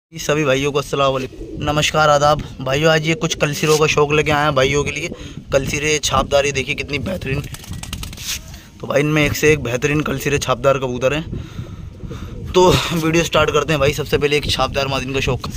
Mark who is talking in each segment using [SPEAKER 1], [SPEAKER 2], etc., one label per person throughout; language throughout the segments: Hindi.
[SPEAKER 1] सभी भाइयों को अस्सलाम वालेकुम, नमस्कार, आदाब भाइयों। आज ये कुछ कलसिरों का शौक़ लेके आए हैं भाइयों के लिए। कलसिरे छापदार देखिए कितनी बेहतरीन। तो भाई इनमें एक से एक बेहतरीन कलसिरे छापदार कबूतर हैं। तो वीडियो स्टार्ट करते हैं भाई। सबसे पहले एक छापदार मादिन का शौक़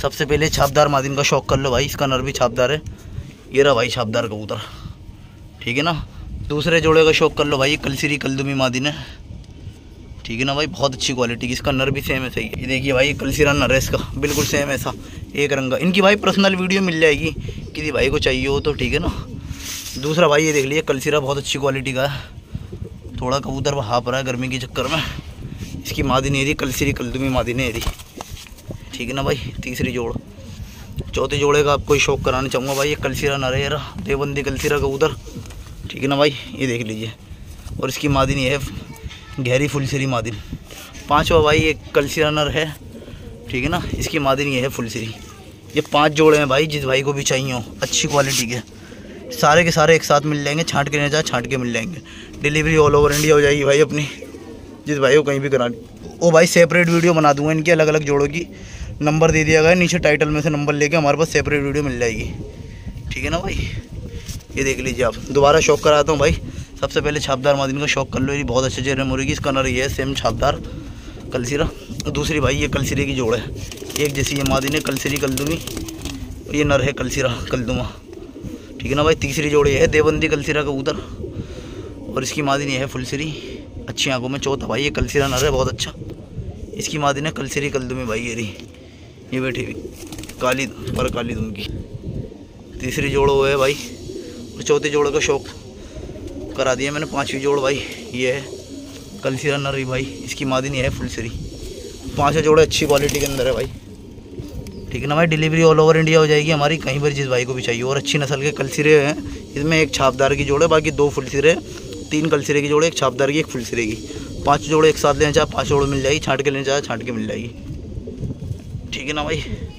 [SPEAKER 1] कर लो भाई। इसका नर भी छापदार है। ये रहा भाई छापदार कबूतर, ठीक है ना। दूसरे जोड़े का शौक़ कर लो भाई। कलसिरी कलदुमी मादिन है, ठीक है ना भाई। बहुत अच्छी क्वालिटी की। इसका नर भी सेम है, सही है। ये देखिए भाई कलसिरा नर है इसका, बिल्कुल सेम ऐसा एक रंग का। इनकी भाई पर्सनल वीडियो मिल जाएगी, किसी भाई को चाहिए हो तो, ठीक है ना। दूसरा भाई ये देख लीजिए कलसिरा बहुत अच्छी क्वालिटी का है। थोड़ा कबूतर हाफ रहा है गर्मी के चक्कर में। इसकी मादिन एरी कलसिरी कलदुमी मादिन एरी, ठीक है ना भाई। तीसरी जोड़, चौथे जोड़े का आपको शौक़ कराना चाहूँगा भाई। ये कलसिरा नर है, देवबंदी कलसिरा कबूतर, ठीक है ना भाई। ये देख लीजिए। और इसकी मादिन ये है गहरी फुलसिरी मादिन। पांचवा भाई एक कलसिरा नर है, ठीक है ना। इसकी मादिन ये है फुलसिरी। ये 5 जोड़े हैं भाई। जिस भाई को भी चाहिए हो अच्छी क्वालिटी के, सारे के सारे एक साथ मिल जाएंगे। छांट के नहीं जाए, छांट के मिल जाएंगे। डिलीवरी ऑल ओवर इंडिया हो जाएगी भाई अपनी। जिस भाई को कहीं भी करानी वो भाई सेपरेट वीडियो बना दूंगा इनकी, अलग अलग जोड़ों की। नंबर दे दिया गया नीचे टाइटल में से, नंबर लेके हमारे पास सेपरेट वीडियो मिल जाएगी, ठीक है ना भाई। ये देख लीजिए आप। दोबारा शौक़ कराता हूँ भाई। सबसे पहले छापदार मादिन का शौक़ कर लो। ये बहुत अच्छे चेहरे मुर्गी। इसका नर ये है सेम छापदार कलसिरा। दूसरी भाई ये कलसिरे की जोड़ है, एक जैसी ये मादिन है कलसिरी कलदुमी। ये नर है कलसिरा कलदुमा, ठीक है ना भाई। तीसरी जोड़ ये है देवबंदी कलसिरा कबूतर, और इसकी मादिन ये है फुलसिरी, अच्छी आंखों में। चौथा भाई ये कलसिरा नर है बहुत अच्छा। इसकी मादिन है कलसिरी कलदुमी भाई। ये बैठी हुई काली पर काली दुम की। तीसरी जोड़ वो है भाई। और चौथे जोड़ का शौक़ करा दिया मैंने। 5वीं जोड़ भाई ये है कलसिरा नर भाई। इसकी मादिन ये है फुलसिरी। 5 जोड़े अच्छी क्वालिटी के अंदर है भाई, ठीक है ना भाई। डिलीवरी ऑल ओवर इंडिया हो जाएगी हमारी, कहीं पर जिस भाई को भी चाहिए। और अच्छी नस्ल के कलसिरे हैं। इसमें एक छापदार की जोड़ है, बाकी 2 फुलसिरे, 3 कलसिरे की जोड़े, एक छापदार की, एक फुलसिरे की। 5 जोड़े एक साथ लेना चाहे 5 जोड़े मिल जाएगी। छांट के लेना चाहे छांट के मिल जाएगी, ठीक है ना भाई।